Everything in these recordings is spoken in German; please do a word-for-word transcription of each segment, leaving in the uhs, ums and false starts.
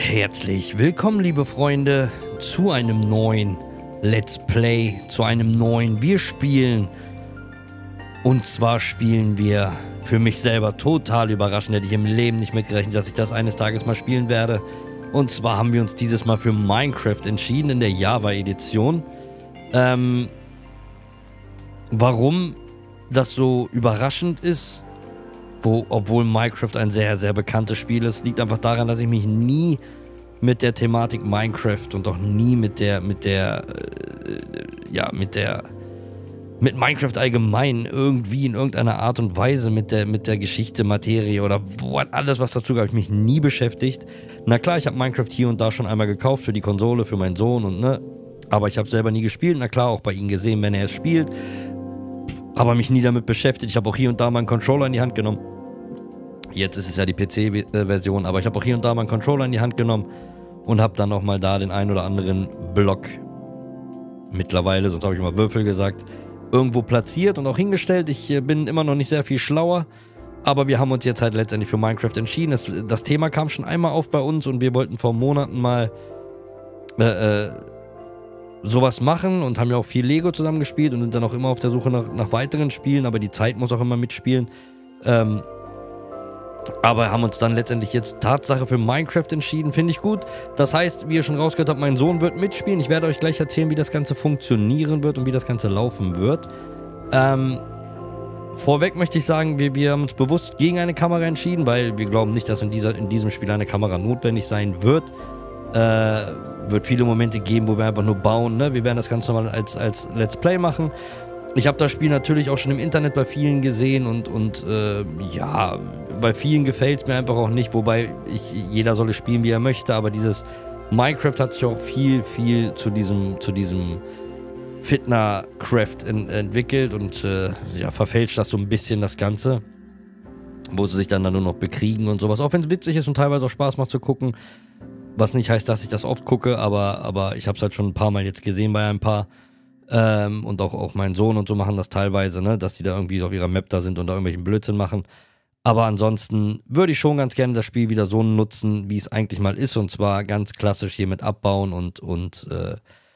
Herzlich willkommen, liebe Freunde, zu einem neuen Let's Play, zu einem neuen Wir spielen. Und zwar spielen wir, für mich selber total überraschend, hätte ich im Leben nicht mitgerechnet, dass ich das eines Tages mal spielen werde. Und zwar haben wir uns dieses Mal für Minecraft entschieden, in der Java-Edition. Ähm, warum das so überraschend ist, wo, obwohl Minecraft ein sehr, sehr bekanntes Spiel ist, liegt einfach daran, dass ich mich nie mit der Thematik Minecraft und auch nie mit der, mit der, äh, ja, mit der, mit Minecraft allgemein irgendwie in irgendeiner Art und Weise mit der, mit der Geschichte, Materie oder what, alles, was dazu gab, ich mich nie beschäftigt. Na klar, ich habe Minecraft hier und da schon einmal gekauft für die Konsole, für meinen Sohn und ne, aber ich habe selber nie gespielt. Na klar, auch bei ihm gesehen, wenn er es spielt, aber mich nie damit beschäftigt. Ich habe auch hier und da mal einen Controller in die Hand genommen. Jetzt ist es ja die P C-Version, aber ich habe auch hier und da mal einen Controller in die Hand genommen und habe dann auch mal da den einen oder anderen Block mittlerweile, sonst habe ich mal Würfel gesagt, irgendwo platziert und auch hingestellt. Ich äh, bin immer noch nicht sehr viel schlauer, aber wir haben uns jetzt halt letztendlich für Minecraft entschieden. Das, das Thema kam schon einmal auf bei uns und wir wollten vor Monaten mal äh, äh, sowas machen und haben ja auch viel Lego zusammengespielt und sind dann auch immer auf der Suche nach, nach weiteren Spielen, aber die Zeit muss auch immer mitspielen. Ähm, aber haben uns dann letztendlich jetzt Tatsache für Minecraft entschieden, finde ich gut. Das heißt, wie ihr schon rausgehört habt, mein Sohn wird mitspielen. Ich werde euch gleich erzählen, wie das Ganze funktionieren wird und wie das Ganze laufen wird. Ähm, vorweg möchte ich sagen, wir, wir haben uns bewusst gegen eine Kamera entschieden, weil wir glauben nicht, dass in, dieser, in diesem Spiel eine Kamera notwendig sein wird. Äh, wird viele Momente geben, wo wir einfach nur bauen. Ne? Wir werden das Ganze mal als, als Let's Play machen. Ich habe das Spiel natürlich auch schon im Internet bei vielen gesehen und, und äh, ja, bei vielen gefällt es mir einfach auch nicht, wobei ich, jeder solle spielen, wie er möchte, aber dieses Minecraft hat sich auch viel, viel zu diesem, zu diesem Fitnesscraft en, entwickelt und äh, ja, verfälscht das so ein bisschen, das Ganze, wo sie sich dann, dann nur noch bekriegen und sowas, auch wenn es witzig ist und teilweise auch Spaß macht zu gucken, was nicht heißt, dass ich das oft gucke, aber, aber ich habe es halt schon ein paar Mal jetzt gesehen bei ein paar. Ähm, und auch, auch mein Sohn und so machen das teilweise, ne, dass die da irgendwie auf ihrer Map da sind und da irgendwelchen Blödsinn machen. Aber ansonsten würde ich schon ganz gerne das Spiel wieder so nutzen, wie es eigentlich mal ist. Und zwar ganz klassisch hier mit Abbauen und, und äh,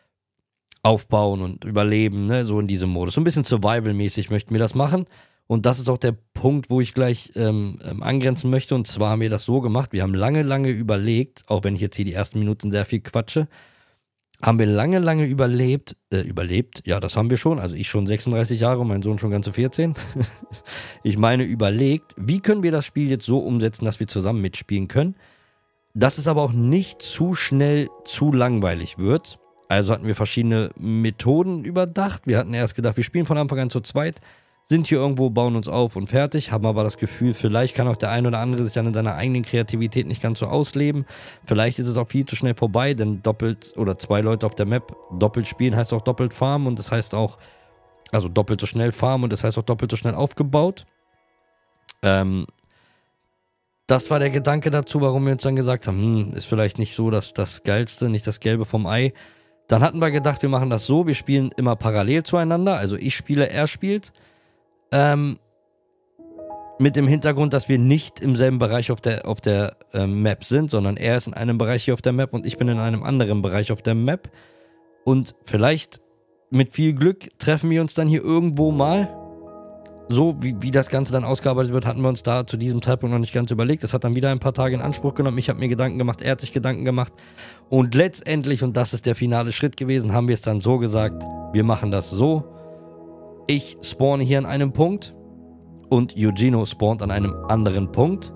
Aufbauen und Überleben, ne, so in diesem Modus. So ein bisschen Survival-mäßig möchten wir das machen. Und das ist auch der Punkt, wo ich gleich ähm, ähm, angrenzen möchte. Und zwar haben wir das so gemacht, wir haben lange, lange überlegt, auch wenn ich jetzt hier die ersten Minuten sehr viel quatsche, haben wir lange, lange überlebt, äh, überlebt, ja, das haben wir schon, also ich schon sechsunddreißig Jahre und mein Sohn schon ganze vierzehn. Ich meine, überlegt, wie können wir das Spiel jetzt so umsetzen, dass wir zusammen mitspielen können, dass es aber auch nicht zu schnell zu langweilig wird. Also hatten wir verschiedene Methoden überdacht. Wir hatten erst gedacht, wir spielen von Anfang an zu zweit, sind hier irgendwo, bauen uns auf und fertig, haben aber das Gefühl, vielleicht kann auch der ein oder andere sich dann in seiner eigenen Kreativität nicht ganz so ausleben. Vielleicht ist es auch viel zu schnell vorbei, denn doppelt oder zwei Leute auf der Map doppelt spielen heißt auch doppelt farmen und das heißt auch, also doppelt so schnell farmen und das heißt auch doppelt so schnell aufgebaut. Ähm, das war der Gedanke dazu, warum wir uns dann gesagt haben, hm, ist vielleicht nicht so das, das Geilste, nicht das Gelbe vom Ei. Dann hatten wir gedacht, wir machen das so, wir spielen immer parallel zueinander, also ich spiele, er spielt. Ähm, mit dem Hintergrund, dass wir nicht im selben Bereich auf der, auf der ähm, Map sind, sondern er ist in einem Bereich hier auf der Map und ich bin in einem anderen Bereich auf der Map. Und vielleicht mit viel Glück treffen wir uns dann hier irgendwo mal. So wie, wie das Ganze dann ausgearbeitet wird, hatten wir uns da zu diesem Zeitpunkt noch nicht ganz überlegt. Das hat dann wieder ein paar Tage in Anspruch genommen. Ich habe mir Gedanken gemacht, er hat sich Gedanken gemacht. Und letztendlich, und das ist der finale Schritt gewesen, haben wir es dann so gesagt, wir machen das so. Ich spawne hier an einem Punkt und Eugenio spawnt an einem anderen Punkt.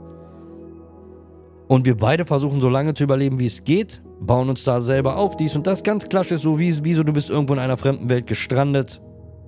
Und wir beide versuchen so lange zu überleben, wie es geht, bauen uns da selber auf, dies und das. Ganz klassisch, so wie, wie so du bist irgendwo in einer fremden Welt gestrandet.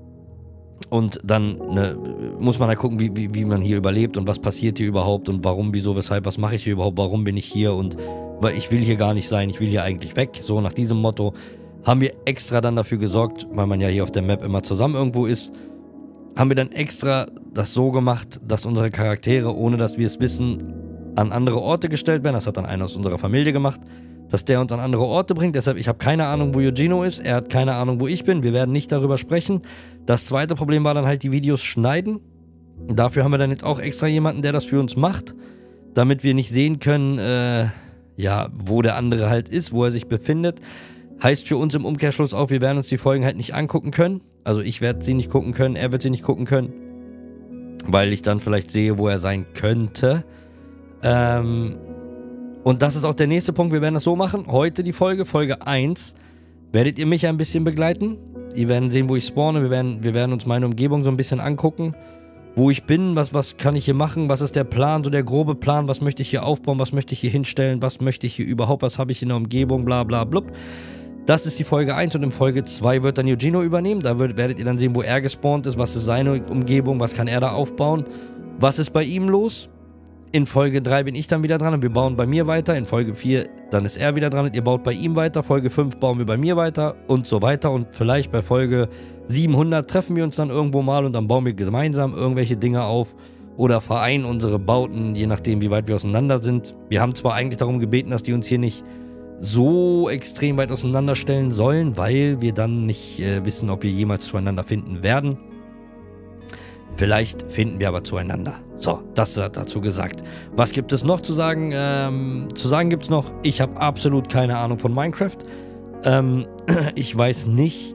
Und dann ne, muss man halt gucken, wie, wie, wie man hier überlebt und was passiert hier überhaupt und warum, wieso, weshalb, was mache ich hier überhaupt, warum bin ich hier und weil ich will hier gar nicht sein, ich will hier eigentlich weg. So nach diesem Motto haben wir extra dann dafür gesorgt, weil man ja hier auf der Map immer zusammen irgendwo ist, haben wir dann extra das so gemacht, dass unsere Charaktere, ohne dass wir es wissen, an andere Orte gestellt werden. Das hat dann einer aus unserer Familie gemacht, dass der uns an andere Orte bringt. Deshalb, ich habe keine Ahnung, wo Eugenio ist, er hat keine Ahnung, wo ich bin. Wir werden nicht darüber sprechen. Das zweite Problem war dann halt die Videos schneiden. Dafür haben wir dann jetzt auch extra jemanden, der das für uns macht, damit wir nicht sehen können, äh, ja, wo der andere halt ist, wo er sich befindet. Heißt für uns im Umkehrschluss auch, wir werden uns die Folgen halt nicht angucken können. Also ich werde sie nicht gucken können, er wird sie nicht gucken können. Weil ich dann vielleicht sehe, wo er sein könnte. Ähm, und das ist auch der nächste Punkt, wir werden das so machen. Heute die Folge, Folge eins, werdet ihr mich ein bisschen begleiten. Ihr werdet sehen, wo ich spawne, wir werden, wir werden uns meine Umgebung so ein bisschen angucken. Wo ich bin, was, was kann ich hier machen, was ist der Plan, so der grobe Plan, was möchte ich hier aufbauen, was möchte ich hier hinstellen, was möchte ich hier überhaupt, was habe ich in der Umgebung, bla bla blub. Das ist die Folge eins und in Folge zwei wird dann Eugenio übernehmen. Da wird, werdet ihr dann sehen, wo er gespawnt ist, was ist seine Umgebung, was kann er da aufbauen, was ist bei ihm los. In Folge drei bin ich dann wieder dran und wir bauen bei mir weiter. In Folge vier, dann ist er wieder dran und ihr baut bei ihm weiter. Folge fünf bauen wir bei mir weiter und so weiter. Und vielleicht bei Folge siebenhundert treffen wir uns dann irgendwo mal und dann bauen wir gemeinsam irgendwelche Dinge auf oder vereinen unsere Bauten, je nachdem, wie weit wir auseinander sind. Wir haben zwar eigentlich darum gebeten, dass die uns hier nicht so extrem weit auseinanderstellen sollen, weil wir dann nicht äh, wissen, ob wir jemals zueinander finden werden. Vielleicht finden wir aber zueinander. So, das wird dazu gesagt. Was gibt es noch zu sagen? Ähm, zu sagen gibt es noch, ich habe absolut keine Ahnung von Minecraft. Ähm, ich weiß nicht,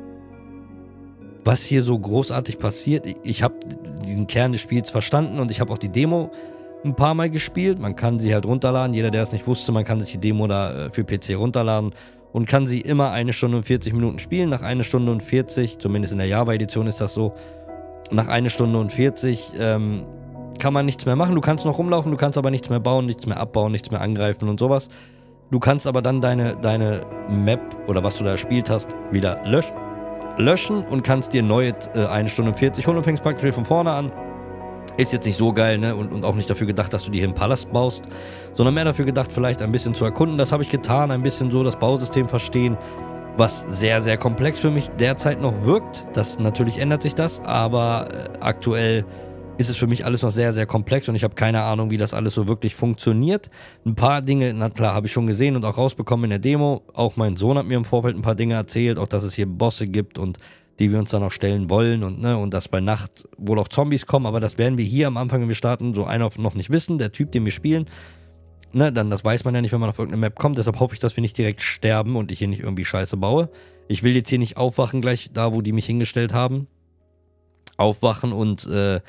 was hier so großartig passiert. Ich habe diesen Kern des Spiels verstanden und ich habe auch die Demo ein paar Mal gespielt. Man kann sie halt runterladen. Jeder, der es nicht wusste, man kann sich die Demo da für P C runterladen und kann sie immer eine Stunde und vierzig Minuten spielen. Nach einer Stunde und vierzig, zumindest in der Java-Edition ist das so, nach einer Stunde und vierzig ähm, kann man nichts mehr machen. Du kannst noch rumlaufen, du kannst aber nichts mehr bauen, nichts mehr abbauen, nichts mehr angreifen und sowas. Du kannst aber dann deine, deine Map oder was du da gespielt hast, wieder lösch, löschen und kannst dir neue äh, eine Stunde und vierzig holen und fängst praktisch wieder von vorne an. Ist jetzt nicht so geil, ne? Und, und auch nicht dafür gedacht, dass du dir hier einen Palast baust, sondern mehr dafür gedacht, vielleicht ein bisschen zu erkunden. Das habe ich getan, ein bisschen so das Bausystem verstehen, was sehr, sehr komplex für mich derzeit noch wirkt. Das natürlich ändert sich das, aber äh, aktuell ist es für mich alles noch sehr, sehr komplex und ich habe keine Ahnung, wie das alles so wirklich funktioniert. Ein paar Dinge, na klar, habe ich schon gesehen und auch rausbekommen in der Demo. Auch mein Sohn hat mir im Vorfeld ein paar Dinge erzählt, auch dass es hier Bosse gibt und die wir uns dann auch stellen wollen und, ne, und dass bei Nacht wohl auch Zombies kommen, aber das werden wir hier am Anfang, wenn wir starten, so einer noch nicht wissen. Der Typ, den wir spielen, ne, dann das weiß man ja nicht, wenn man auf irgendeine Map kommt. Deshalb hoffe ich, dass wir nicht direkt sterben und ich hier nicht irgendwie Scheiße baue. Ich will jetzt hier nicht aufwachen gleich da, wo die mich hingestellt haben. Aufwachen und äh,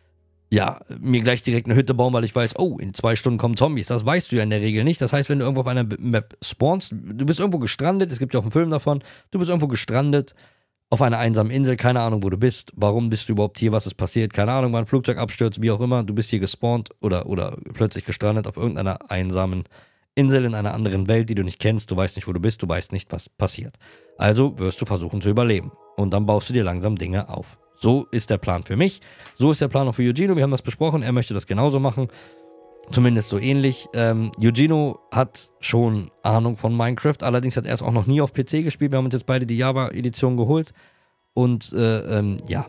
ja, mir gleich direkt eine Hütte bauen, weil ich weiß, oh, in zwei Stunden kommen Zombies. Das weißt du ja in der Regel nicht. Das heißt, wenn du irgendwo auf einer Map spawnst, du bist irgendwo gestrandet, es gibt ja auch einen Film davon, du bist irgendwo gestrandet auf einer einsamen Insel, keine Ahnung, wo du bist, warum bist du überhaupt hier, was ist passiert, keine Ahnung, war ein Flugzeug abstürzt, wie auch immer, du bist hier gespawnt oder, oder plötzlich gestrandet auf irgendeiner einsamen Insel in einer anderen Welt, die du nicht kennst, du weißt nicht, wo du bist, du weißt nicht, was passiert. Also wirst du versuchen zu überleben und dann baust du dir langsam Dinge auf. So ist der Plan für mich, so ist der Plan auch für Eugenio, wir haben das besprochen, er möchte das genauso machen, zumindest so ähnlich. Ähm, Eugenio hat schon Ahnung von Minecraft, allerdings hat er es auch noch nie auf P C gespielt. Wir haben uns jetzt beide die Java-Edition geholt und äh, ähm, ja,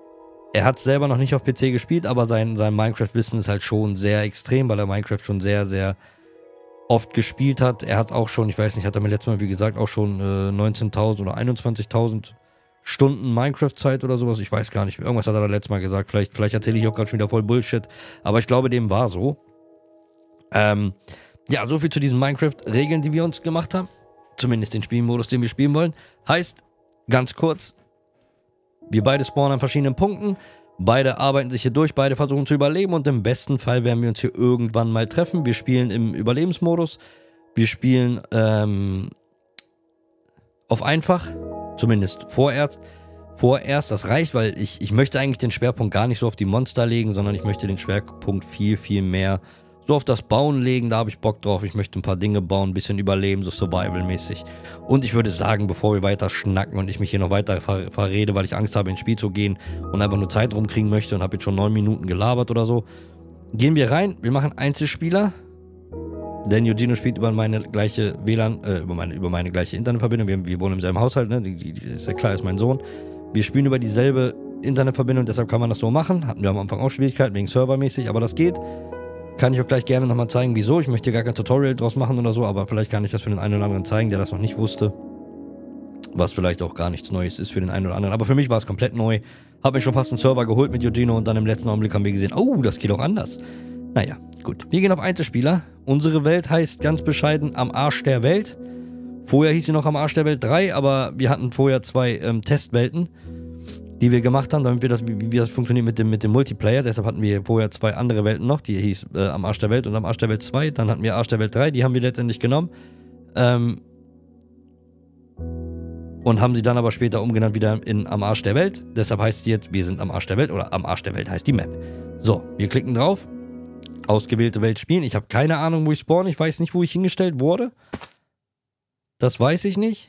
er hat selber noch nicht auf P C gespielt, aber sein, sein Minecraft-Wissen ist halt schon sehr extrem, weil er Minecraft schon sehr, sehr oft gespielt hat. Er hat auch schon, ich weiß nicht, hat er mir letztes Mal, wie gesagt, auch schon äh, neunzehntausend oder einundzwanzigtausend Stunden Minecraft-Zeit oder sowas. Ich weiß gar nicht mehr. Irgendwas hat er da letztes Mal gesagt. Vielleicht, vielleicht erzähle ich auch gerade schon wieder voll Bullshit. Aber ich glaube, dem war so. Ähm, ja, soviel zu diesen Minecraft-Regeln, die wir uns gemacht haben. Zumindest den Spielmodus, den wir spielen wollen. Heißt, ganz kurz, wir beide spawnen an verschiedenen Punkten. Beide arbeiten sich hier durch, beide versuchen zu überleben und im besten Fall werden wir uns hier irgendwann mal treffen. Wir spielen im Überlebensmodus. Wir spielen ähm, auf einfach. Zumindest vorerst. Vorerst, das reicht, weil ich, ich möchte eigentlich den Schwerpunkt gar nicht so auf die Monster legen, sondern ich möchte den Schwerpunkt viel, viel mehr so auf das Bauen legen. Da habe ich Bock drauf. Ich möchte ein paar Dinge bauen, ein bisschen überleben, so Survival-mäßig. Und ich würde sagen, bevor wir weiter schnacken und ich mich hier noch weiter ver verrede, weil ich Angst habe, ins Spiel zu gehen und einfach nur Zeit rumkriegen möchte und habe jetzt schon neun Minuten gelabert oder so, gehen wir rein. Wir machen Einzelspieler. Denn Eugenio spielt über meine gleiche W L A N, äh, über meine, über meine gleiche Internetverbindung. Wir, wir wohnen im selben Haushalt, ne? Die, die, ist ja klar, ist mein Sohn. Wir spielen über dieselbe Internetverbindung, deshalb kann man das so machen. Hatten wir am Anfang auch Schwierigkeiten, wegen servermäßig, aber das geht. Kann ich auch gleich gerne nochmal zeigen, wieso. Ich möchte hier gar kein Tutorial draus machen oder so, aber vielleicht kann ich das für den einen oder anderen zeigen, der das noch nicht wusste. Was vielleicht auch gar nichts Neues ist für den einen oder anderen. Aber für mich war es komplett neu. Habe mir schon fast einen Server geholt mit Eugenio und dann im letzten Augenblick haben wir gesehen, oh, das geht auch anders. Naja, Gut, wir gehen auf Einzelspieler. Unsere Welt heißt ganz bescheiden Am Arsch der Welt. Vorher hieß sie noch Am Arsch der Welt drei, aber wir hatten vorher zwei ähm, Testwelten, die wir gemacht haben, damit wir das, wie, wie das funktioniert mit dem, mit dem Multiplayer. Deshalb hatten wir vorher zwei andere Welten noch, die hieß äh, Am Arsch der Welt und Am Arsch der Welt zwei. Dann hatten wir Arsch der Welt drei, die haben wir letztendlich genommen. Ähm, und haben sie dann aber später umgenannt wieder in Am Arsch der Welt. Deshalb heißt sie jetzt, wir sind am Arsch der Welt oder Am Arsch der Welt heißt die Map. So, wir klicken drauf. Ausgewählte Welt spielen. Ich habe keine Ahnung, wo ich spawn. Ich weiß nicht, wo ich hingestellt wurde. Das weiß ich nicht.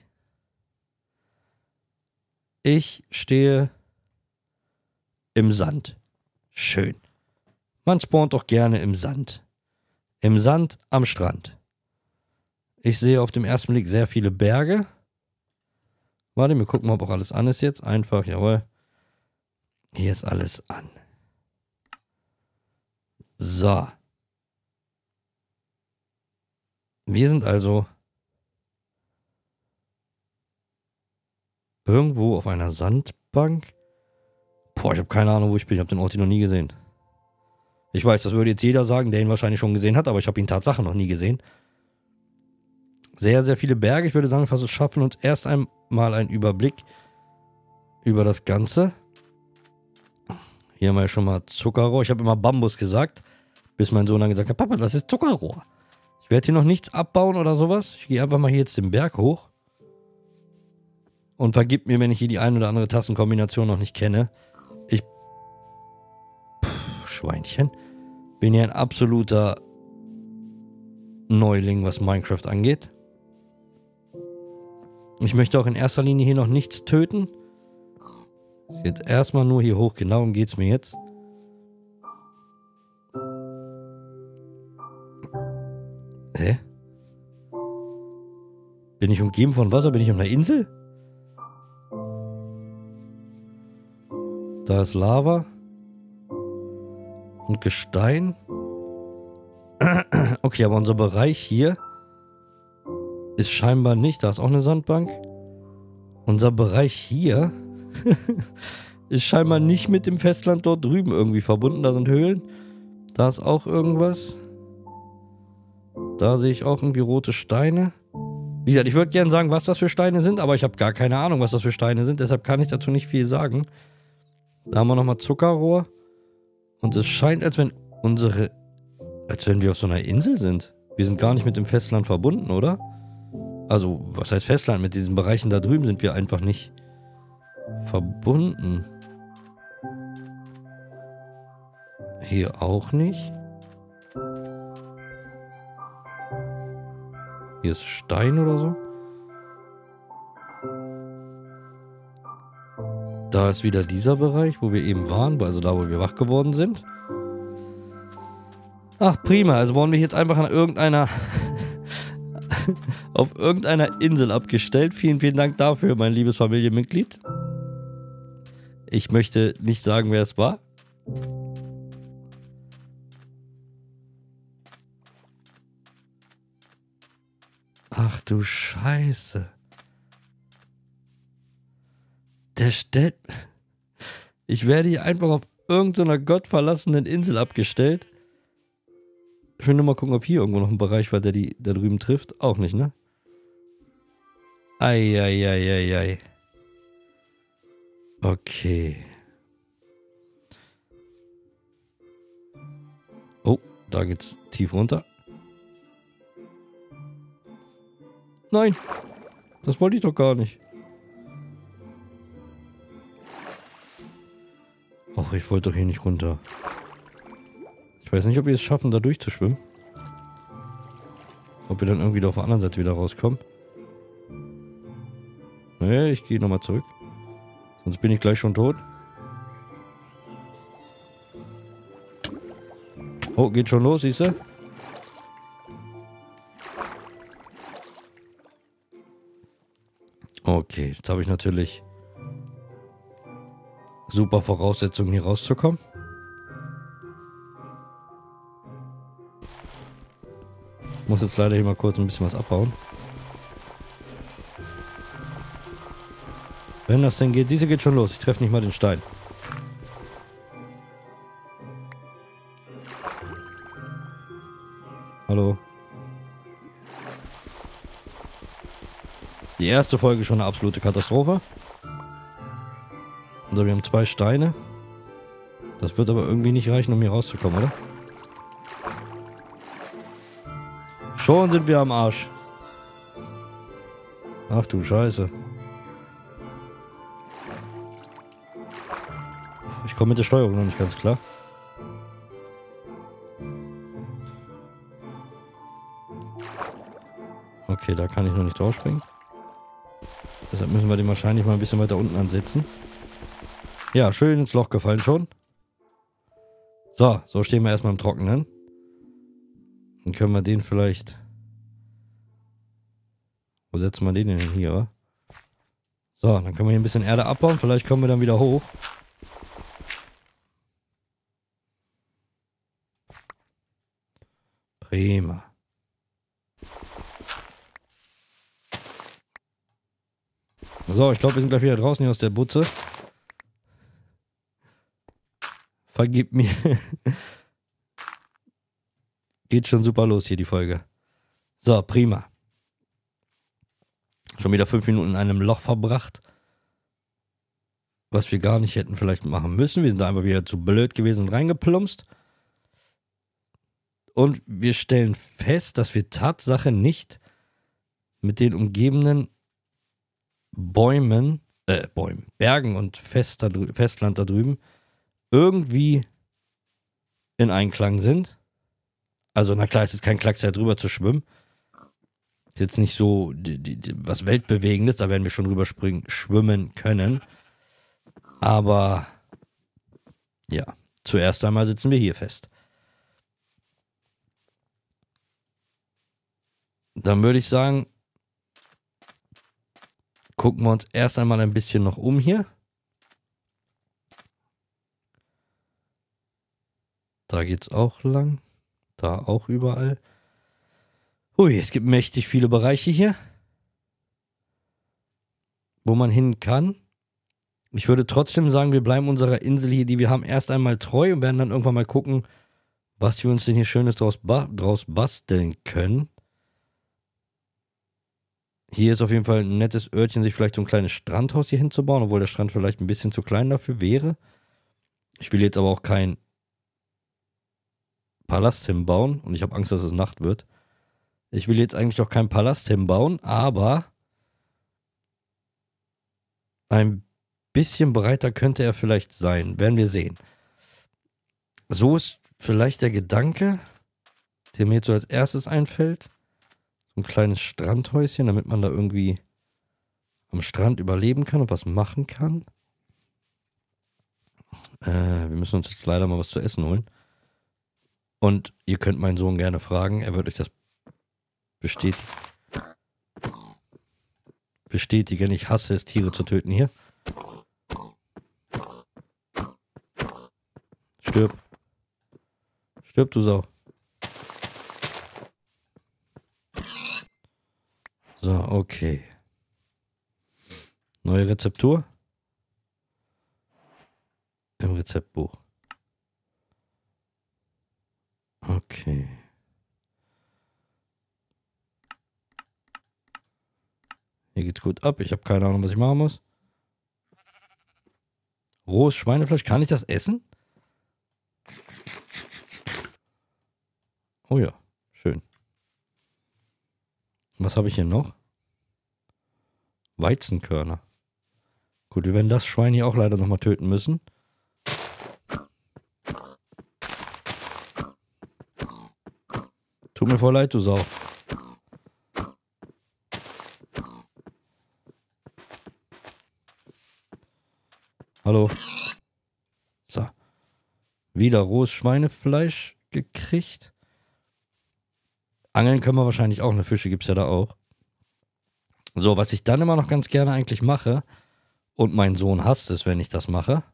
Ich stehe im Sand. Schön. Man spawnt doch gerne im Sand. Im Sand am Strand. Ich sehe auf dem ersten Blick sehr viele Berge. Warte, wir gucken mal, ob auch alles an ist jetzt. Einfach, jawohl. Hier ist alles an. So. Wir sind also irgendwo auf einer Sandbank. Boah, ich habe keine Ahnung, wo ich bin. Ich habe den Ort hier noch nie gesehen. Ich weiß, das würde jetzt jeder sagen, der ihn wahrscheinlich schon gesehen hat, aber ich habe ihn Tatsache noch nie gesehen. Sehr, sehr viele Berge. Ich würde sagen, wir schaffen uns erst einmal einen Überblick über das Ganze. Hier haben wir schon mal Zuckerrohr. Ich habe immer Bambus gesagt, bis mein Sohn dann gesagt hat, Papa, das ist Zuckerrohr. Ich werde hier noch nichts abbauen oder sowas. Ich gehe einfach mal hier jetzt den Berg hoch. Und vergib mir, wenn ich hier die ein oder andere Tastenkombination noch nicht kenne. Ich... Puh, Schweinchen. Bin hier ein absoluter Neuling, was Minecraft angeht. Ich möchte auch in erster Linie hier noch nichts töten. Jetzt erstmal nur hier hoch. Genau, um geht es mir jetzt. Hä? Bin ich umgeben von Wasser? Bin ich auf einer Insel? Da ist Lava. Und Gestein. Okay, aber unser Bereich hier ist scheinbar nicht. Da ist auch eine Sandbank. Unser Bereich hier ist scheinbar nicht mit dem Festland dort drüben irgendwie verbunden. Da sind Höhlen. Da ist auch irgendwas. Da sehe ich auch irgendwie rote Steine. Wie gesagt, ich würde gerne sagen, was das für Steine sind, aber ich habe gar keine Ahnung, was das für Steine sind. Deshalb kann ich dazu nicht viel sagen. Da haben wir nochmal Zuckerrohr. Und es scheint, als wenn unsere... Als wenn wir auf so einer Insel sind. Wir sind gar nicht mit dem Festland verbunden, oder? Also, was heißt Festland? Mit diesen Bereichen da drüben sind wir einfach nicht verbunden. Hier auch nicht. Hier ist Stein oder so. Da ist wieder dieser Bereich, wo wir eben waren, also da, wo wir wach geworden sind. Ach, prima. Also wurden wir jetzt einfach an irgendeiner auf irgendeiner Insel abgestellt. Vielen, vielen Dank dafür, mein liebes Familienmitglied. Ich möchte nicht sagen, wer es war. Ach du Scheiße. Der stellt... Ich werde hier einfach auf irgendeiner gottverlassenen Insel abgestellt. Ich will nur mal gucken, ob hier irgendwo noch ein Bereich war, der die da drüben trifft. Auch nicht, ne? Eieieiei. Okay. Oh, da geht's tief runter. Nein! Das wollte ich doch gar nicht. Och, ich wollte doch hier nicht runter. Ich weiß nicht, ob wir es schaffen, da durchzuschwimmen. Ob wir dann irgendwie da auf der anderen Seite wieder rauskommen. Nee, ich gehe nochmal zurück. Sonst bin ich gleich schon tot. Oh, geht schon los, siehst du? Okay, jetzt habe ich natürlich super Voraussetzungen, hier rauszukommen. Muss jetzt leider hier mal kurz ein bisschen was abbauen. Wenn das denn geht, diese geht schon los. Ich treffe nicht mal den Stein. Die erste Folge schon eine absolute Katastrophe. Also wir haben zwei Steine. Das wird aber irgendwie nicht reichen, um hier rauszukommen, oder? Schon sind wir am Arsch. Ach du Scheiße. Ich komme mit der Steuerung noch nicht ganz klar. Okay, da kann ich noch nicht draufspringen. Deshalb müssen wir den wahrscheinlich mal ein bisschen weiter unten ansetzen. Ja, schön ins Loch gefallen schon. So, so stehen wir erstmal im Trockenen. Dann können wir den vielleicht... Wo setzen wir den denn hier, wa? So, dann können wir hier ein bisschen Erde abbauen. Vielleicht kommen wir dann wieder hoch. Prima. So, ich glaube, wir sind gleich wieder draußen hier aus der Butze. Vergib mir. Geht schon super los hier, die Folge. So, prima. Schon wieder fünf Minuten in einem Loch verbracht. Was wir gar nicht hätten vielleicht machen müssen. Wir sind da einfach wieder zu blöd gewesen und reingeplumpst. Und wir stellen fest, dass wir Tatsache nicht mit den umgebenden Bäumen, äh, Bäumen, Bergen und Fest da drü- Festland da drüben irgendwie in Einklang sind. Also, na klar, es ist kein Klacks, da drüber zu schwimmen. Ist jetzt nicht so die, die, die, was Weltbewegendes, da werden wir schon drüber springen, schwimmen können. Aber ja, zuerst einmal sitzen wir hier fest. Dann würde ich sagen, gucken wir uns erst einmal ein bisschen noch um hier. Da geht's auch lang. Da auch überall. Hui, es gibt mächtig viele Bereiche hier, wo man hin kann. Ich würde trotzdem sagen, wir bleiben unserer Insel hier, die wir haben, erst einmal treu und werden dann irgendwann mal gucken, was wir uns denn hier Schönes draus, ba- draus basteln können. Hier ist auf jeden Fall ein nettes Örtchen, sich vielleicht so ein kleines Strandhaus hier hinzubauen, obwohl der Strand vielleicht ein bisschen zu klein dafür wäre. Ich will jetzt aber auch kein Palast hinbauen und ich habe Angst, dass es Nacht wird. Ich will jetzt eigentlich auch keinen Palast hinbauen, aber ein bisschen breiter könnte er vielleicht sein. Werden wir sehen. So ist vielleicht der Gedanke, der mir jetzt so als erstes einfällt. So ein kleines Strandhäuschen, damit man da irgendwie am Strand überleben kann und was machen kann. Äh, wir müssen uns jetzt leider mal was zu essen holen. Und ihr könnt meinen Sohn gerne fragen, er wird euch das bestätigen. Bestätigen, ich hasse es, Tiere zu töten hier. Stirb. Stirb, du Sau. So, okay. Neue Rezeptur. Im Rezeptbuch. Okay. Hier geht's gut ab. Ich habe keine Ahnung, was ich machen muss. Rohes Schweinefleisch. Kann ich das essen? Oh ja, schön. Was habe ich hier noch? Weizenkörner. Gut, wir werden das Schwein hier auch leider nochmal töten müssen. Tut mir voll leid, du Sau. Hallo. So. Wieder rohes Schweinefleisch gekriegt. Angeln können wir wahrscheinlich auch. Eine Fische gibt es ja da auch. So, was ich dann immer noch ganz gerne eigentlich mache, und mein Sohn hasst es, wenn ich das mache,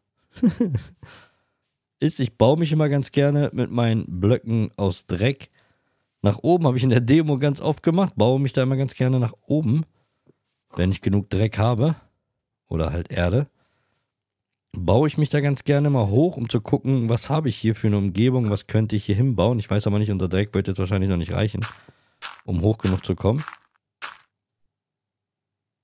ist, ich baue mich immer ganz gerne mit meinen Blöcken aus Dreck nach oben. Habe ich in der Demo ganz oft gemacht. Baue mich da immer ganz gerne nach oben, wenn ich genug Dreck habe. Oder halt Erde. Baue ich mich da ganz gerne mal hoch, um zu gucken, was habe ich hier für eine Umgebung, was könnte ich hier hinbauen. Ich weiß aber nicht, unser Dreck wird jetzt wahrscheinlich noch nicht reichen, um hoch genug zu kommen.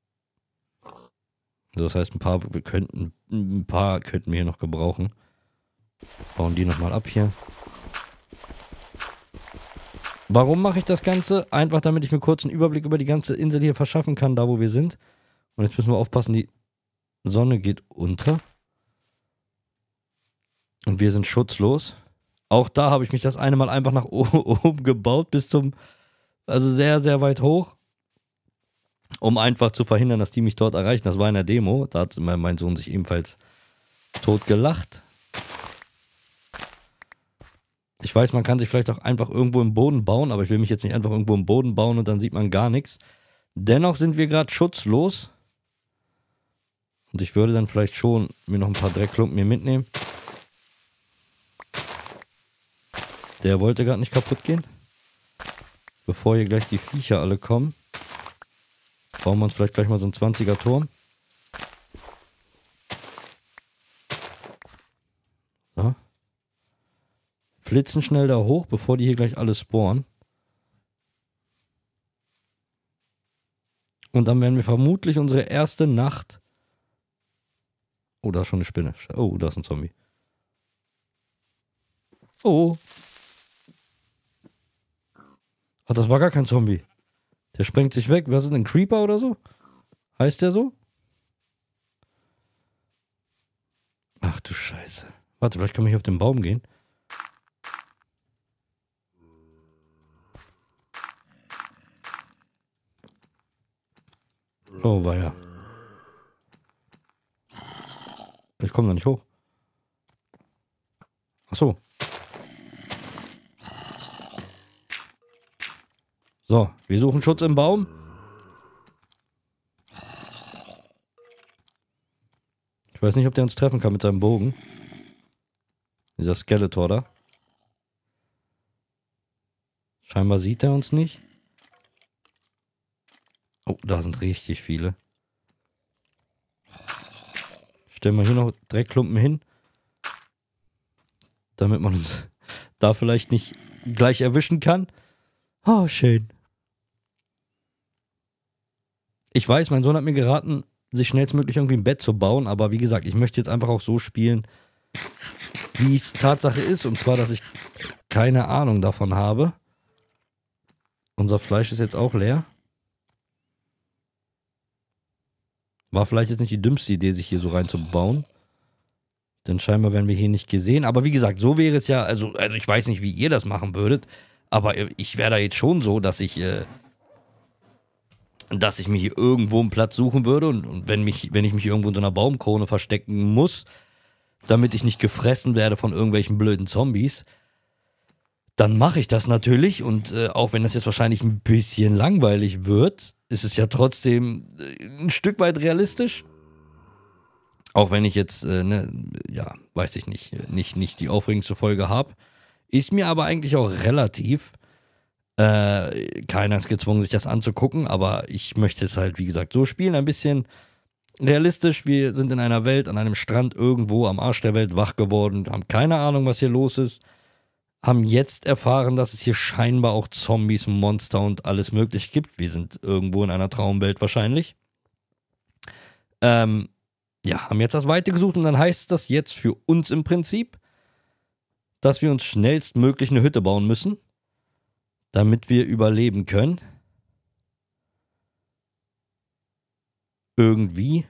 Das heißt, ein paar, wir könnten, ein paar könnten wir hier noch gebrauchen. Bauen die nochmal ab hier. Warum mache ich das Ganze? Einfach, damit ich mir kurz einen Überblick über die ganze Insel hier verschaffen kann, da wo wir sind. Und jetzt müssen wir aufpassen, die Sonne geht unter. Und wir sind schutzlos. Auch da habe ich mich das eine Mal einfach nach oben gebaut, bis zum, also sehr, sehr weit hoch. Um einfach zu verhindern, dass die mich dort erreichen. Das war in der Demo. Da hat mein Sohn sich ebenfalls tot gelacht. Ich weiß, man kann sich vielleicht auch einfach irgendwo im Boden bauen, aber ich will mich jetzt nicht einfach irgendwo im Boden bauen und dann sieht man gar nichts. Dennoch sind wir gerade schutzlos. Und ich würde dann vielleicht schon mir noch ein paar Dreckklumpen hier mitnehmen. Der wollte gerade nicht kaputt gehen. Bevor hier gleich die Viecher alle kommen, bauen wir uns vielleicht gleich mal so einen zwanziger Turm. So. Flitzen schnell da hoch, bevor die hier gleich alle spawnen. Und dann werden wir vermutlich unsere erste Nacht... Oh, da ist schon eine Spinne. Oh, da ist ein Zombie. Oh. Ach, das war gar kein Zombie. Der sprengt sich weg. Was ist denn, ein Creeper oder so? Heißt der so? Ach du Scheiße. Warte, vielleicht kann man hier auf den Baum gehen. Oh, weia. Ich komme da nicht hoch. Ach so. So, wir suchen Schutz im Baum. Ich weiß nicht, ob der uns treffen kann mit seinem Bogen. Dieser Skeletor da. Scheinbar sieht er uns nicht. Oh, da sind richtig viele. Stellen wir hier noch Dreckklumpen hin. Damit man uns da vielleicht nicht gleich erwischen kann. Oh, schön. Ich weiß, mein Sohn hat mir geraten, sich schnellstmöglich irgendwie ein Bett zu bauen. Aber wie gesagt, ich möchte jetzt einfach auch so spielen, wie es Tatsache ist. Und zwar, dass ich keine Ahnung davon habe. Unser Fleisch ist jetzt auch leer. War vielleicht jetzt nicht die dümmste Idee, sich hier so reinzubauen. Denn scheinbar werden wir hier nicht gesehen. Aber wie gesagt, so wäre es ja, also, also ich weiß nicht, wie ihr das machen würdet, aber ich wäre da jetzt schon so, dass ich, äh, dass ich mir hier irgendwo einen Platz suchen würde und, und wenn, mich, wenn ich mich irgendwo in so einer Baumkrone verstecken muss, damit ich nicht gefressen werde von irgendwelchen blöden Zombies, dann mache ich das natürlich. Und äh, auch wenn das jetzt wahrscheinlich ein bisschen langweilig wird, ist es ja trotzdem ein Stück weit realistisch. Auch wenn ich jetzt, äh, ne, ja, weiß ich nicht, nicht, nicht die aufregendste Folge habe. Ist mir aber eigentlich auch relativ. Äh, keiner ist gezwungen, sich das anzugucken, aber ich möchte es halt, wie gesagt, so spielen. Ein bisschen realistisch. Wir sind in einer Welt, an einem Strand irgendwo am Arsch der Welt wach geworden, haben keine Ahnung, was hier los ist. Haben jetzt erfahren, dass es hier scheinbar auch Zombies, Monster und alles Mögliche gibt. Wir sind irgendwo in einer Traumwelt wahrscheinlich. Ähm, ja, haben jetzt das Weite gesucht und dann heißt das jetzt für uns im Prinzip, dass wir uns schnellstmöglich eine Hütte bauen müssen, damit wir überleben können. Irgendwie.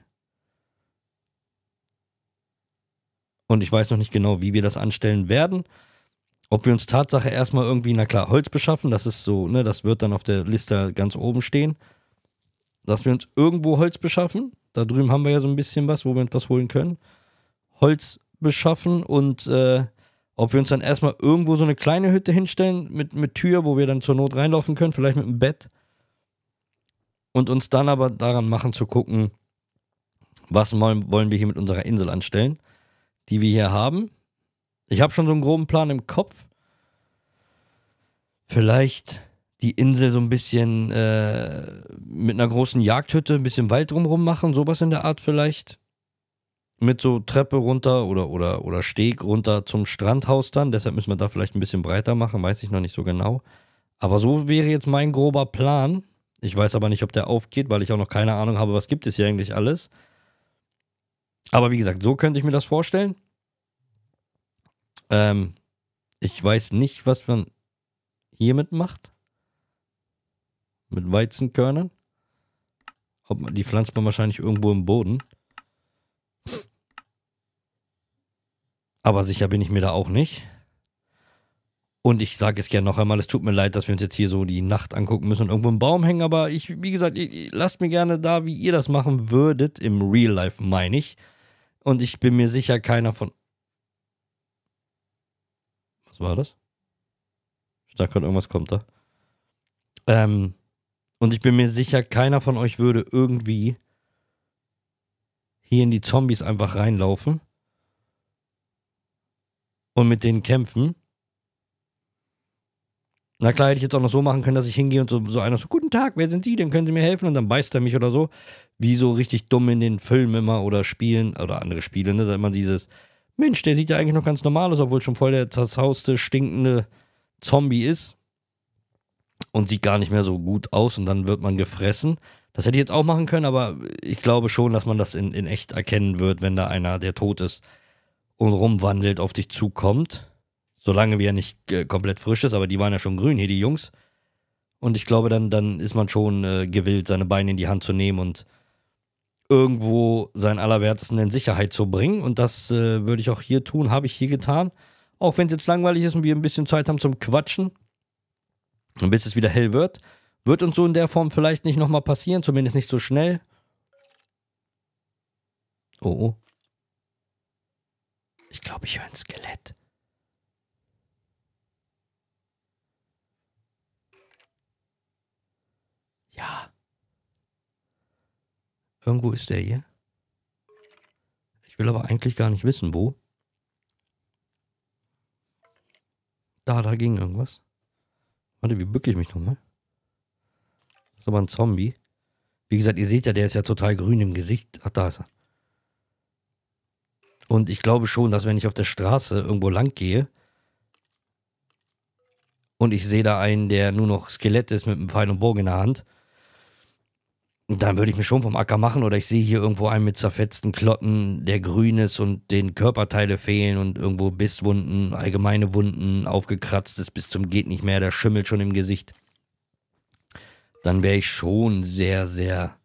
Und ich weiß noch nicht genau, wie wir das anstellen werden. Ob wir uns Tatsache erstmal irgendwie, na klar, Holz beschaffen, das ist so, ne, das wird dann auf der Liste ganz oben stehen. Dass wir uns irgendwo Holz beschaffen. Da drüben haben wir ja so ein bisschen was, wo wir uns was holen können. Holz beschaffen und äh, ob wir uns dann erstmal irgendwo so eine kleine Hütte hinstellen mit, mit Tür, wo wir dann zur Not reinlaufen können, vielleicht mit einem Bett. Und uns dann aber daran machen zu gucken, was wollen, wollen wir hier mit unserer Insel anstellen, die wir hier haben. Ich habe schon so einen groben Plan im Kopf. Vielleicht die Insel so ein bisschen äh, mit einer großen Jagdhütte, ein bisschen Wald drumherum machen, sowas in der Art vielleicht. Mit so Treppe runter oder, oder, oder Steg runter zum Strandhaus dann. Deshalb müssen wir da vielleicht ein bisschen breiter machen, weiß ich noch nicht so genau. Aber so wäre jetzt mein grober Plan. Ich weiß aber nicht, ob der aufgeht, weil ich auch noch keine Ahnung habe, was gibt es hier eigentlich alles. Aber wie gesagt, so könnte ich mir das vorstellen. Ähm, ich weiß nicht, was man hiermit macht. Mit Weizenkörnern. Ob man, die pflanzt man wahrscheinlich irgendwo im Boden. Aber sicher bin ich mir da auch nicht. Und ich sage es gerne noch einmal, es tut mir leid, dass wir uns jetzt hier so die Nacht angucken müssen und irgendwo im Baum hängen, aber ich, wie gesagt, ich, lasst mir gerne da, wie ihr das machen würdet, im Real Life, meine ich. Und ich bin mir sicher, keiner von... Was war das? Ich dachte gerade, irgendwas kommt da. Ähm, und ich bin mir sicher, keiner von euch würde irgendwie hier in die Zombies einfach reinlaufen und mit denen kämpfen. Na klar, hätte ich jetzt auch noch so machen können, dass ich hingehe und so, so einer so, guten Tag, wer sind Sie denn, können Sie mir helfen? Und dann beißt er mich oder so. Wie so richtig dumm in den Filmen immer oder Spielen, oder andere Spiele, ne? Da immer dieses, Mensch, der sieht ja eigentlich noch ganz normal aus, obwohl schon voll der zerzauste, stinkende Zombie ist. Und sieht gar nicht mehr so gut aus und dann wird man gefressen. Das hätte ich jetzt auch machen können, aber ich glaube schon, dass man das in, in echt erkennen wird, wenn da einer, der tot ist und rumwandelt, auf dich zukommt. Solange wie er nicht äh, komplett frisch ist, aber die waren ja schon grün hier, die Jungs. Und ich glaube, dann, dann ist man schon äh, gewillt, seine Beine in die Hand zu nehmen und irgendwo seinen Allerwertesten in Sicherheit zu bringen. Und das äh, würde ich auch hier tun, habe ich hier getan. Auch wenn es jetzt langweilig ist und wir ein bisschen Zeit haben zum Quatschen. Und bis es wieder hell wird. Wird uns so in der Form vielleicht nicht nochmal passieren, zumindest nicht so schnell. Oh, oh. Ich glaube, ich höre ein Skelett. Ja. Irgendwo ist der hier. Ich will aber eigentlich gar nicht wissen, wo. Da, da ging irgendwas. Warte, wie bücke ich mich nochmal? Das ist aber ein Zombie. Wie gesagt, ihr seht ja, der ist ja total grün im Gesicht. Ach, da ist er. Und ich glaube schon, dass wenn ich auf der Straße irgendwo lang gehe und ich sehe da einen, der nur noch Skelett ist mit einem Pfeil und Bogen in der Hand, dann würde ich mich schon vom Acker machen. Oder ich sehe hier irgendwo einen mit zerfetzten Klotten, der grün ist und den Körperteile fehlen und irgendwo Bisswunden, allgemeine Wunden, aufgekratzt ist bis zum geht nicht mehr, der schimmelt schon im Gesicht. Dann wäre ich schon sehr, sehr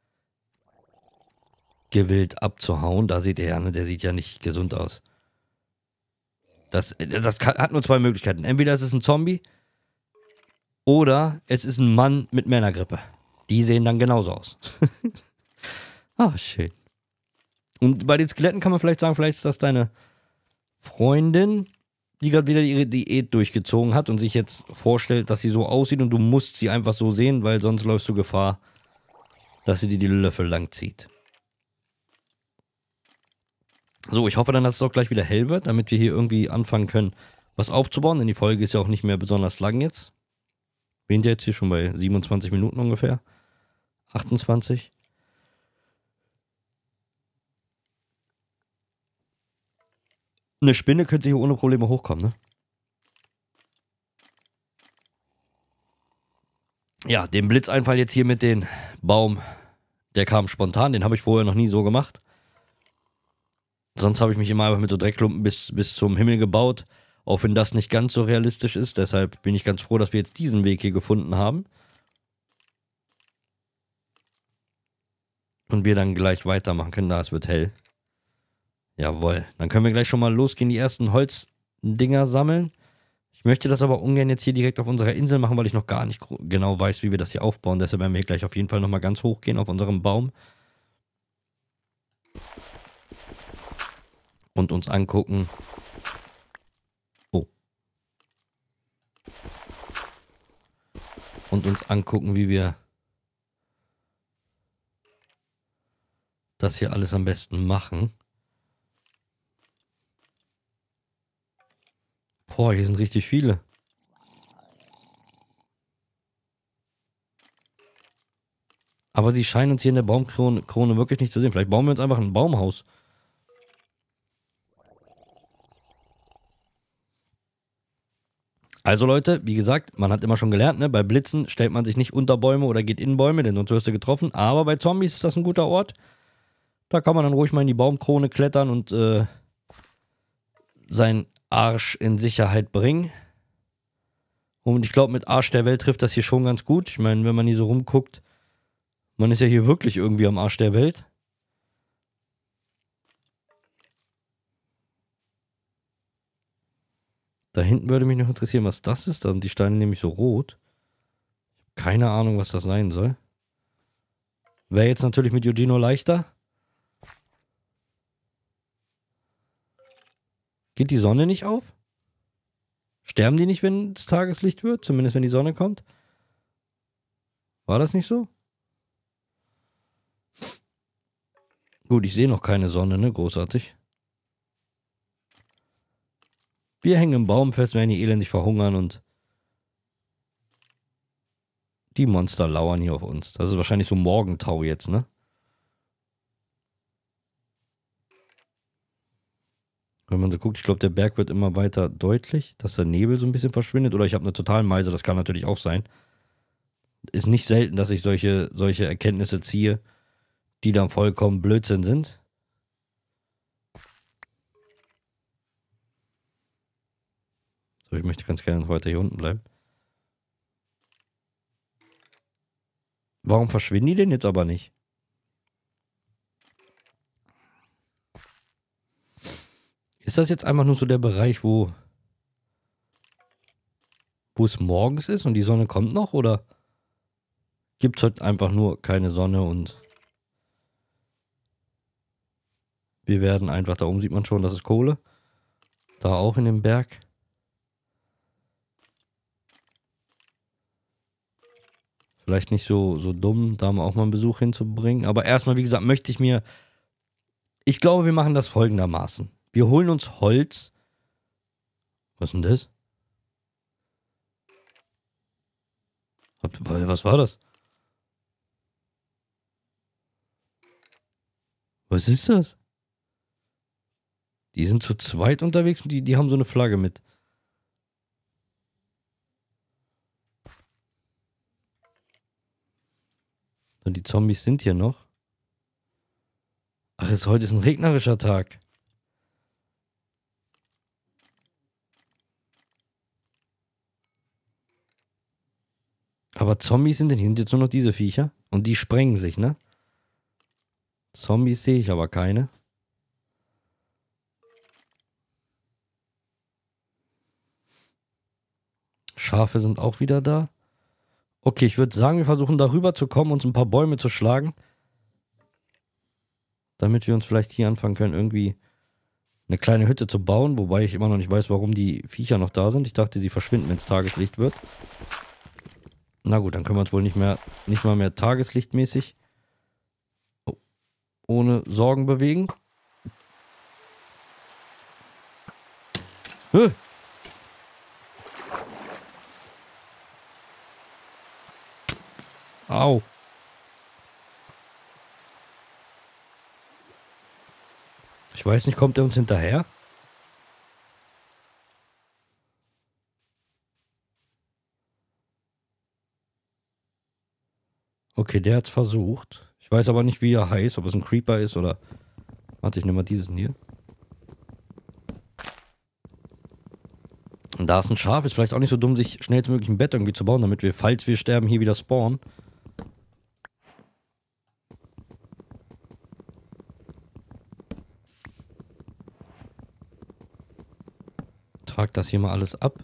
gewillt abzuhauen. Da seht ihr ja, ne? Der sieht ja nicht gesund aus. Das, das kann, hat nur zwei Möglichkeiten. Entweder es ist ein Zombie oder es ist ein Mann mit Männergrippe. Die sehen dann genauso aus. Ah, schön. Und bei den Skeletten kann man vielleicht sagen, vielleicht ist das deine Freundin, die gerade wieder ihre Diät durchgezogen hat und sich jetzt vorstellt, dass sie so aussieht und du musst sie einfach so sehen, weil sonst läufst du Gefahr, dass sie dir die Löffel lang zieht. So, ich hoffe dann, dass es auch gleich wieder hell wird, damit wir hier irgendwie anfangen können, was aufzubauen, denn die Folge ist ja auch nicht mehr besonders lang jetzt. Wir sind ja jetzt hier schon bei siebenundzwanzig Minuten ungefähr. achtundzwanzig. Eine Spinne könnte hier ohne Probleme hochkommen, ne? Ja, den Blitzeinfall jetzt hier mit dem Baum, der kam spontan, den habe ich vorher noch nie so gemacht. Sonst habe ich mich immer einfach mit so Dreckklumpen bis, bis zum Himmel gebaut, auch wenn das nicht ganz so realistisch ist. Deshalb bin ich ganz froh, dass wir jetzt diesen Weg hier gefunden haben. Und wir dann gleich weitermachen können. Da, es wird hell. Jawohl. Dann können wir gleich schon mal losgehen, die ersten Holzdinger sammeln. Ich möchte das aber ungern jetzt hier direkt auf unserer Insel machen, weil ich noch gar nicht genau weiß, wie wir das hier aufbauen. Deshalb werden wir gleich auf jeden Fall nochmal ganz hoch gehen auf unserem Baum. Und uns angucken. Oh. Und uns angucken, wie wir das hier alles am besten machen. Boah, hier sind richtig viele. Aber sie scheinen uns hier in der Baumkrone Krone wirklich nicht zu sehen. Vielleicht bauen wir uns einfach ein Baumhaus. Also Leute, wie gesagt, man hat immer schon gelernt, ne? Bei Blitzen stellt man sich nicht unter Bäume oder geht in Bäume, denn sonst wirst du getroffen. Aber bei Zombies ist das ein guter Ort. Da kann man dann ruhig mal in die Baumkrone klettern und äh, seinen Arsch in Sicherheit bringen. Und ich glaube, mit Arsch der Welt trifft das hier schon ganz gut. Ich meine, wenn man hier so rumguckt, man ist ja hier wirklich irgendwie am Arsch der Welt. Da hinten würde mich noch interessieren, was das ist. Da sind die Steine nämlich so rot. Keine Ahnung, was das sein soll. Wäre jetzt natürlich mit Eugenio leichter. Geht die Sonne nicht auf? Sterben die nicht, wenn es Tageslicht wird? Zumindest wenn die Sonne kommt? War das nicht so? Gut, ich sehe noch keine Sonne, ne? Großartig. Wir hängen im Baum fest, werden hier elendig verhungern und die Monster lauern hier auf uns. Das ist wahrscheinlich so Morgentau jetzt, ne? Wenn man so guckt, ich glaube, der Berg wird immer weiter deutlich, dass der Nebel so ein bisschen verschwindet. Oder ich habe eine Totalmeise, das kann natürlich auch sein. Ist nicht selten, dass ich solche, solche Erkenntnisse ziehe, die dann vollkommen Blödsinn sind. So, ich möchte ganz gerne weiter hier unten bleiben. Warum verschwinden die denn jetzt aber nicht? Ist das jetzt einfach nur so der Bereich, wo, wo es morgens ist und die Sonne kommt noch? Oder gibt es heute einfach nur keine Sonne und wir werden einfach, da oben sieht man schon, das ist Kohle. Da auch in dem Berg. Vielleicht nicht so, so dumm, da mal auch mal einen Besuch hinzubringen. Aber erstmal, wie gesagt, möchte ich mir... Ich glaube, wir machen das folgendermaßen. Wir holen uns Holz. Was ist denn das? Was war das? Was ist das? Die sind zu zweit unterwegs und die, die haben so eine Flagge mit. Und die Zombies sind hier noch. Ach, es, heute ist ein regnerischer Tag. Aber Zombies sind denn hier sind jetzt nur noch diese Viecher. Und die sprengen sich, ne? Zombies sehe ich aber keine. Schafe sind auch wieder da. Okay, ich würde sagen, wir versuchen darüber zu kommen, uns ein paar Bäume zu schlagen. Damit wir uns vielleicht hier anfangen können, irgendwie eine kleine Hütte zu bauen. Wobei ich immer noch nicht weiß, warum die Viecher noch da sind. Ich dachte, sie verschwinden, wenn es Tageslicht wird. Na gut, dann können wir uns wohl nicht mehr, nicht mal mehr tageslichtmäßig ohne Sorgen bewegen. Höh. Au. Ich weiß nicht, kommt er uns hinterher? Okay, der hat's versucht. Ich weiß aber nicht, wie er heißt, ob es ein Creeper ist oder... Warte, ich nehme mal diesen hier. Und da ist ein Schaf, ist vielleicht auch nicht so dumm, sich schnellstmöglich ein Bett irgendwie zu bauen, damit wir, falls wir sterben, hier wieder spawnen. Trag das hier mal alles ab.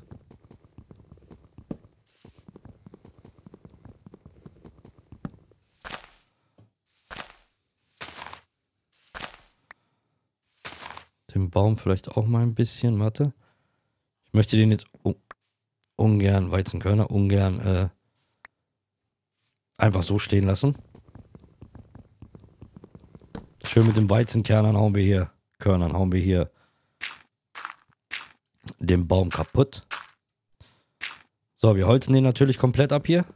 Den Baum vielleicht auch mal ein bisschen, warte. Ich möchte den jetzt un ungern, Weizenkörner, ungern äh, einfach so stehen lassen. Schön mit den Weizenkernern hauen wir hier, Körnern hauen wir hier den Baum kaputt. So, wir holzen den natürlich komplett ab hier.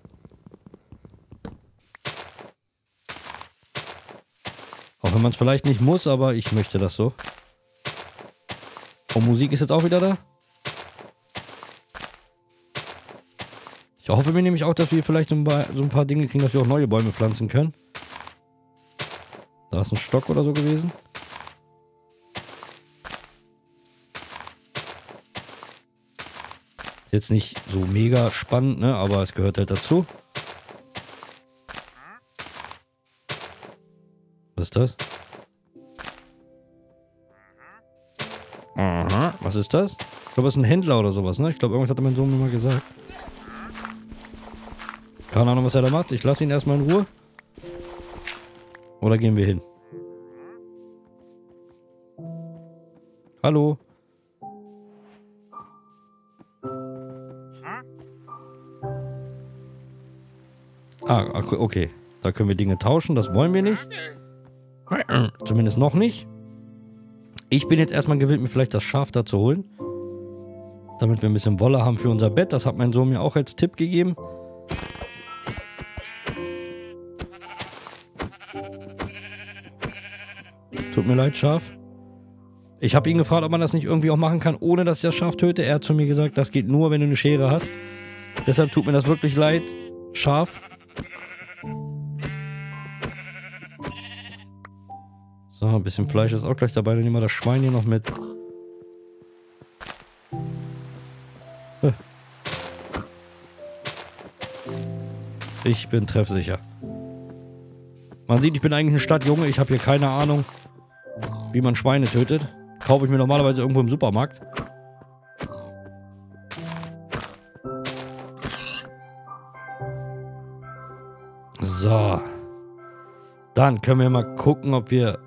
Auch wenn man es vielleicht nicht muss, aber ich möchte das so. Und Musik ist jetzt auch wieder da. Ich hoffe mir nämlich auch, dass wir vielleicht so ein paar, so ein paar Dinge kriegen, dass wir auch neue Bäume pflanzen können. Da ist ein Stock oder so gewesen. Ist jetzt nicht so mega spannend, ne? Aber es gehört halt dazu. Was ist das? Aha, was ist das? Ich glaube, das ist ein Händler oder sowas, ne? Ich glaube, irgendwas hat mein Sohn mir mal gesagt. Keine Ahnung, was er da macht. Ich lasse ihn erstmal in Ruhe. Oder gehen wir hin? Hallo? Ah, okay. Da können wir Dinge tauschen. Das wollen wir nicht. Zumindest noch nicht. Ich bin jetzt erstmal gewillt, mir vielleicht das Schaf da zu holen. Damit wir ein bisschen Wolle haben für unser Bett. Das hat mein Sohn mir auch als Tipp gegeben. Tut mir leid, Schaf. Ich habe ihn gefragt, ob man das nicht irgendwie auch machen kann, ohne dass ich das Schaf töte. Er hat zu mir gesagt, das geht nur, wenn du eine Schere hast. Deshalb tut mir das wirklich leid, Schaf. So, ein bisschen Fleisch ist auch gleich dabei. Dann nehmen wir das Schwein hier noch mit. Ich bin treffsicher. Man sieht, ich bin eigentlich ein Stadtjunge. Ich habe hier keine Ahnung, wie man Schweine tötet. Kaufe ich mir normalerweise irgendwo im Supermarkt. So. Dann können wir mal gucken, ob wir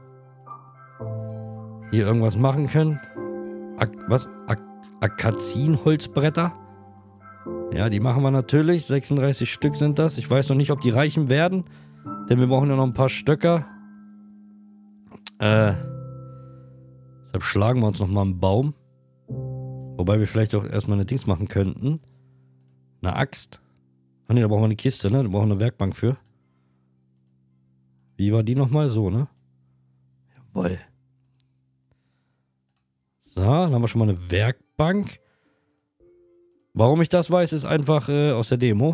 hier irgendwas machen können. Ak was? Ak Akazienholzbretter? Ja, die machen wir natürlich. sechsunddreißig Stück sind das. Ich weiß noch nicht, ob die reichen werden. Denn wir brauchen ja noch ein paar Stöcker. Äh. Deshalb schlagen wir uns nochmal einen Baum. Wobei wir vielleicht auch erstmal eine Dings machen könnten. Eine Axt. Ach ne, da brauchen wir eine Kiste, ne? Da brauchen wir eine Werkbank für. Wie war die nochmal? So, ne? Jawohl. So, dann haben wir schon mal eine Werkbank. Warum ich das weiß, ist einfach äh, aus der Demo.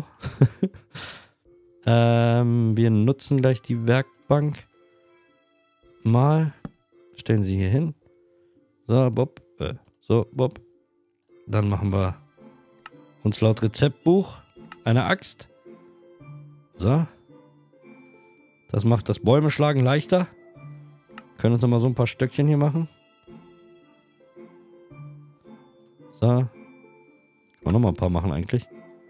ähm, wir nutzen gleich die Werkbank. Mal. Stellen sie hier hin. So, Bob. Äh, so, Bob. Dann machen wir uns laut Rezeptbuch eine Axt. So. Das macht das Bäume schlagen leichter. Können uns nochmal so ein paar Stöckchen hier machen. So. Kann man nochmal ein paar machen eigentlich.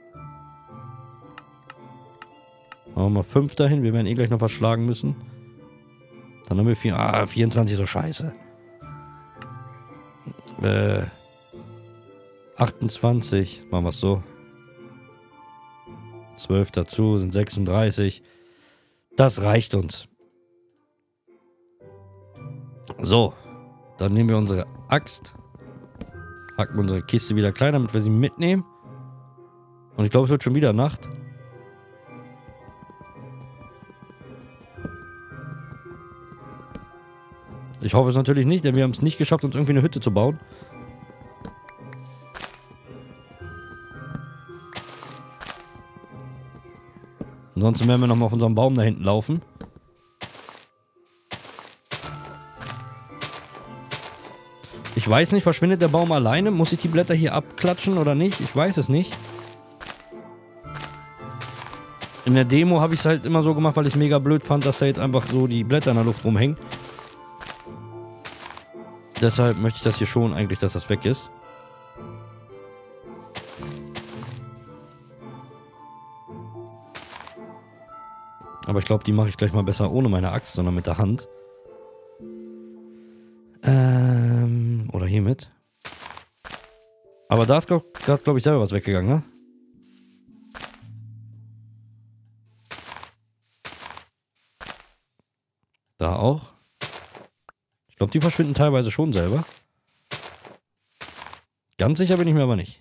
Machen wir mal fünf dahin. Wir werden eh gleich noch was schlagen müssen. Dann haben wir vier, ah, vierundzwanzig, so scheiße. Äh, achtundzwanzig, machen wir es so. zwölf dazu, sind sechsunddreißig. Das reicht uns. So, dann nehmen wir unsere Axt. Hacken unsere Kiste wieder klein, damit wir sie mitnehmen. Und ich glaube, es wird schon wieder Nacht. Ich hoffe es natürlich nicht, denn wir haben es nicht geschafft, uns irgendwie eine Hütte zu bauen. Ansonsten werden wir nochmal auf unserem Baum da hinten laufen. Ich weiß nicht, verschwindet der Baum alleine? Muss ich die Blätter hier abklatschen oder nicht? Ich weiß es nicht. In der Demo habe ich es halt immer so gemacht, weil ich es mega blöd fand, dass da jetzt einfach so die Blätter in der Luft rumhängen. Deshalb möchte ich das hier schon eigentlich, dass das weg ist. Aber ich glaube, die mache ich gleich mal besser ohne meine Axt, sondern mit der Hand. Ähm, oder hiermit. Aber da ist gerade, glaube ich, selber was weggegangen, ne? Da auch. Ich glaube, die verschwinden teilweise schon selber. Ganz sicher bin ich mir aber nicht.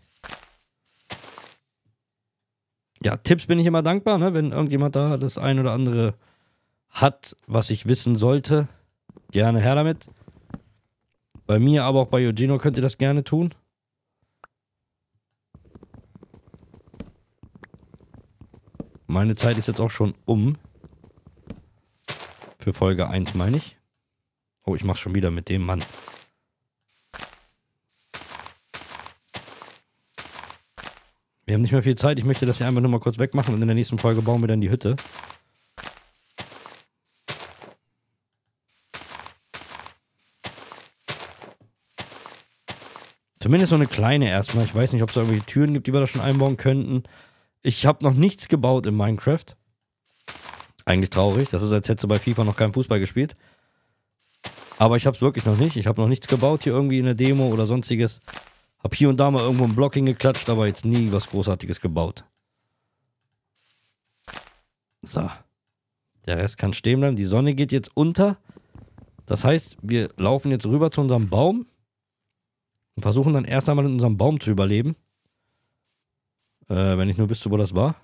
Ja, Tipps bin ich immer dankbar, ne? Wenn irgendjemand da das ein oder andere hat, was ich wissen sollte. Gerne her damit. Bei mir, aber auch bei Eugenio könnt ihr das gerne tun. Meine Zeit ist jetzt auch schon um. Für Folge eins meine ich. Oh, ich mach's schon wieder mit dem Mann. Wir haben nicht mehr viel Zeit. Ich möchte das hier einfach nur mal kurz wegmachen und in der nächsten Folge bauen wir dann die Hütte. Zumindest so eine kleine erstmal. Ich weiß nicht, ob es da irgendwelche Türen gibt, die wir da schon einbauen könnten. Ich habe noch nichts gebaut in Minecraft. Eigentlich traurig. Das ist, als hättest du bei FIFA noch keinen Fußball gespielt. Aber ich habe es wirklich noch nicht. Ich habe noch nichts gebaut hier irgendwie in der Demo oder sonstiges. Hab hier und da mal irgendwo einen Block hingeklatscht, aber jetzt nie was Großartiges gebaut. So. Der Rest kann stehen bleiben. Die Sonne geht jetzt unter. Das heißt, wir laufen jetzt rüber zu unserem Baum. Und versuchen dann erst einmal in unserem Baum zu überleben. Äh, wenn ich nur wüsste, wo das war.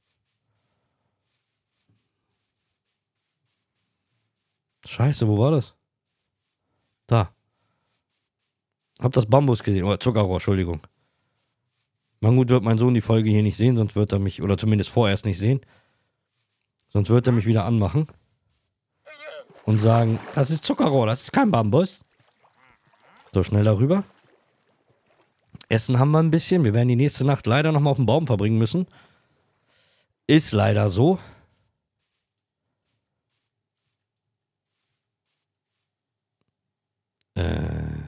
Scheiße, wo war das? Da. Hab das Bambus gesehen. Oder Zuckerrohr, Entschuldigung. Man gut, wird mein Sohn die Folge hier nicht sehen, sonst wird er mich, oder zumindest vorerst nicht sehen. Sonst wird er mich wieder anmachen. Und sagen, das ist Zuckerrohr, das ist kein Bambus. So, schnell darüber. Essen haben wir ein bisschen. Wir werden die nächste Nacht leider nochmal auf dem Baum verbringen müssen. Ist leider so. Äh.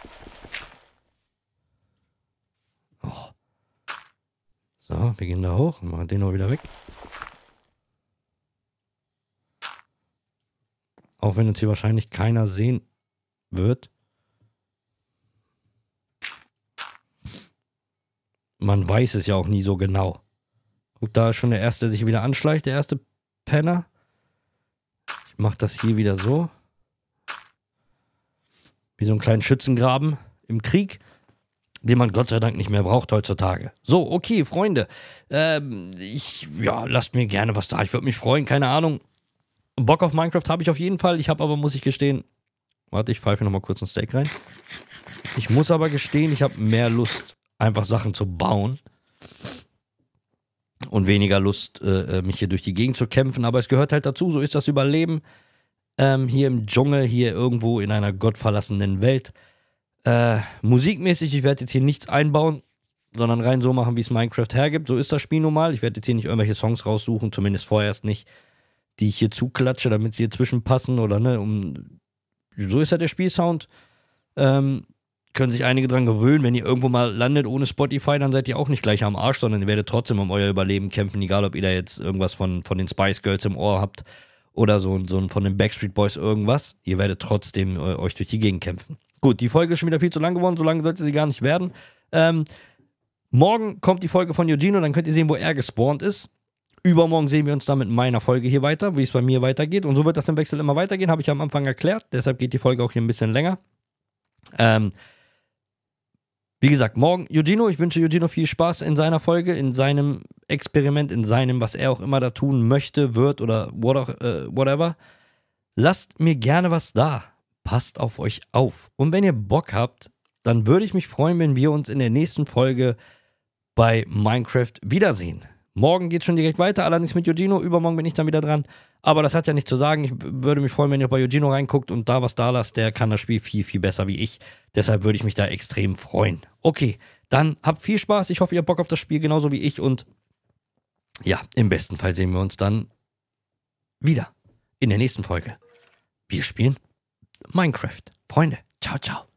Oh. So, wir gehen da hoch und machen den noch wieder weg. Auch wenn uns hier wahrscheinlich keiner sehen wird. Man weiß es ja auch nie so genau. Guck, da ist schon der Erste, der sich wieder anschleicht, der erste Penner. Ich mach das hier wieder so. Wie so einen kleinen Schützengraben im Krieg, den man Gott sei Dank nicht mehr braucht heutzutage. So, okay, Freunde. Ähm, ich, ja, lasst mir gerne was da. Ich würde mich freuen, keine Ahnung. Bock auf Minecraft habe ich auf jeden Fall. Ich habe aber, muss ich gestehen, warte, ich pfeife nochmal kurz ein Steak rein. Ich muss aber gestehen, ich habe mehr Lust, einfach Sachen zu bauen. Und weniger Lust, äh, mich hier durch die Gegend zu kämpfen. Aber es gehört halt dazu, so ist das Überleben. Ähm, hier im Dschungel, hier irgendwo in einer gottverlassenen Welt. Äh, musikmäßig, ich werde jetzt hier nichts einbauen, sondern rein so machen, wie es Minecraft hergibt. So ist das Spiel nun mal. Ich werde jetzt hier nicht irgendwelche Songs raussuchen, zumindest vorerst nicht, die ich hier zuklatsche, damit sie hier zwischenpassen oder ne, um. So ist halt der Spielsound. Ähm, können sich einige dran gewöhnen, wenn ihr irgendwo mal landet ohne Spotify, dann seid ihr auch nicht gleich am Arsch, sondern ihr werdet trotzdem um euer Überleben kämpfen, egal ob ihr da jetzt irgendwas von, von den Spice Girls im Ohr habt oder so, so von den Backstreet Boys irgendwas. Ihr werdet trotzdem äh, euch durch die Gegend kämpfen. Gut, die Folge ist schon wieder viel zu lang geworden, so lange sollte sie gar nicht werden. Ähm, morgen kommt die Folge von Eugenio, dann könnt ihr sehen, wo er gespawnt ist. Übermorgen sehen wir uns dann mit meiner Folge hier weiter, wie es bei mir weitergeht. Und so wird das im Wechsel immer weitergehen, habe ich am Anfang erklärt. Deshalb geht die Folge auch hier ein bisschen länger. Ähm, wie gesagt, morgen Eugenio. Ich wünsche Eugenio viel Spaß in seiner Folge, in seinem Experiment, in seinem, was er auch immer da tun möchte, wird oder what auch, äh, whatever. Lasst mir gerne was da. Passt auf euch auf. Und wenn ihr Bock habt, dann würde ich mich freuen, wenn wir uns in der nächsten Folge bei Minecraft wiedersehen. Morgen geht es schon direkt weiter, allerdings mit Eugenio. Übermorgen bin ich dann wieder dran. Aber das hat ja nichts zu sagen. Ich würde mich freuen, wenn ihr bei Eugenio reinguckt und da was da lasst. Der kann das Spiel viel, viel besser wie ich. Deshalb würde ich mich da extrem freuen. Okay, dann habt viel Spaß. Ich hoffe, ihr habt Bock auf das Spiel, genauso wie ich. Und ja, im besten Fall sehen wir uns dann wieder in der nächsten Folge. Wir spielen Minecraft. Freunde, ciao, ciao.